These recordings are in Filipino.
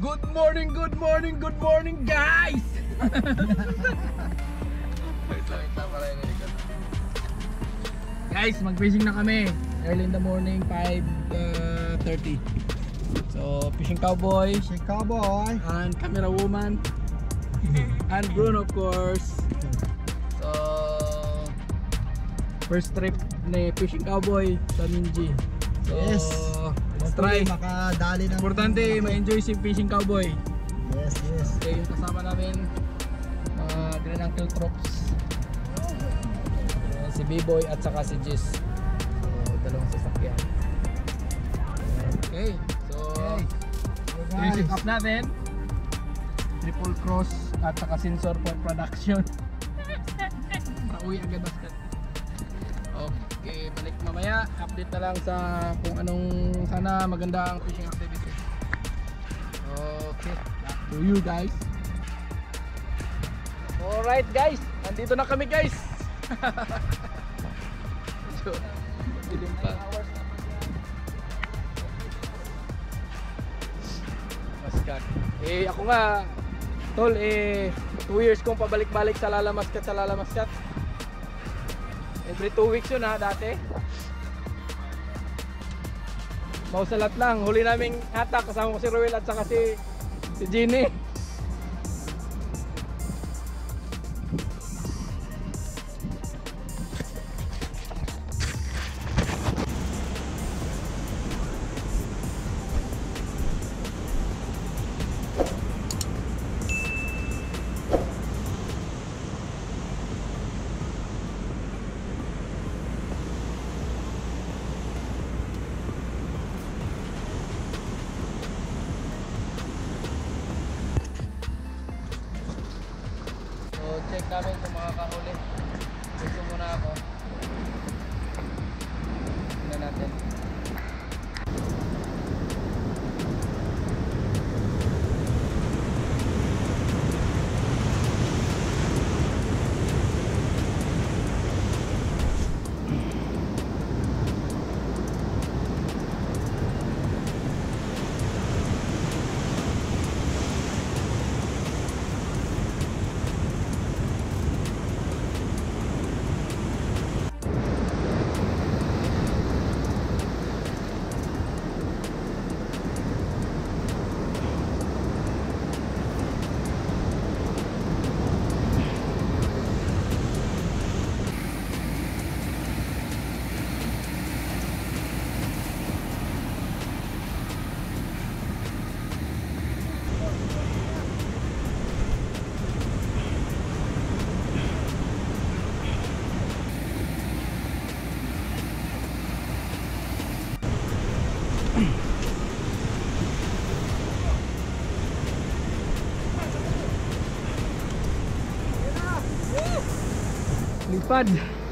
Good morning, good morning, good morning guys! Guys, mag-fishing na kami. Early in the morning, 5:30. So, fishing cowboy. Fishing Cowboy. And camera woman. And Bruno, of course. So, first trip ni fishing cowboy sa Minji. So, Yes. let's try. Makadali ng Importante, ma-enjoy si fishing cowboy. Yes, yes. Okay, yung kasama namin mga Green Uncle Troops, si B-Boy at saka si Jis. So, dalawang sasakyan. Okay, so tracing up natin, triple cross at saka sensor for production. Pauwi agad basket. Okay, balik mamaya. Update na lang sa kung anong sana maganda ang fishing activity. Okay, back to you guys. Alright guys, nandito na kami guys. So, dilim pa. Maskat. Ako nga, tol, 2 years kong pabalik-balik sa Lalamaskat sa Lalamaskat. Every 2 weeks yun ha, dati. Mausalat lang, huli naming hatak, kasama ko si Ruel at saka si Jenny. Check namin kung makakahuli. Gusto muna ako. Tingnan natin. Lipad.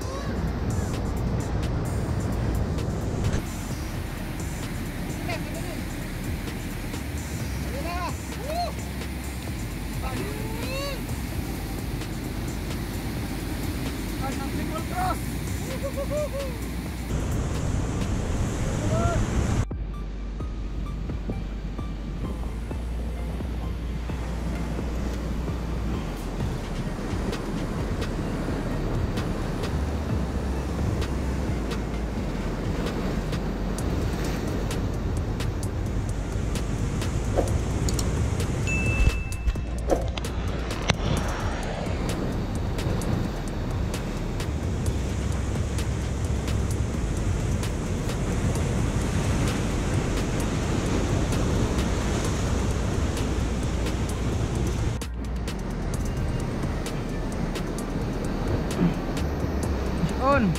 On.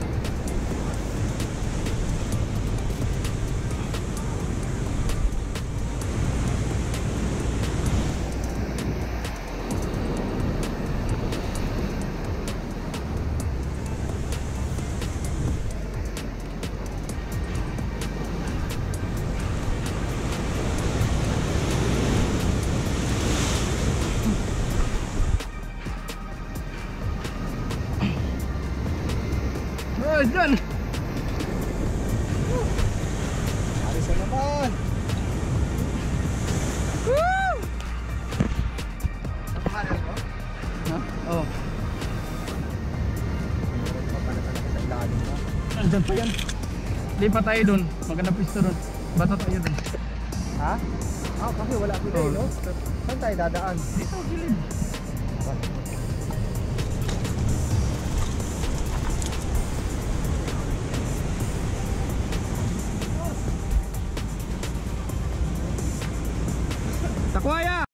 Oh, it's done. Alis na naman. Woo! Andun pa yan. Lipat tayo dun. Maganda pisto dun. Bato tayo dun. Ha? Ah, kasi wala sila eh, no? Saan tayo dadaan? Dito, gilid. Takwaya!